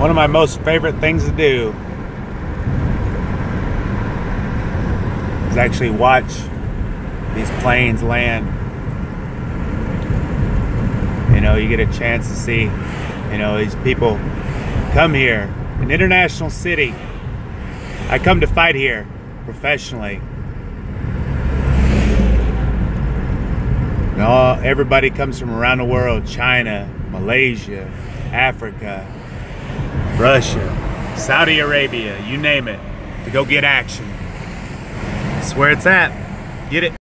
One of my most favorite things to do is actually watch these planes land. You know, you get a chance to see, you know, these people come here, an international city. I come to fight here professionally. You know, everybody comes from around the world: China, Malaysia, Africa, Russia, Saudi Arabia, you name it, to go get action. That's where it's at. Get it.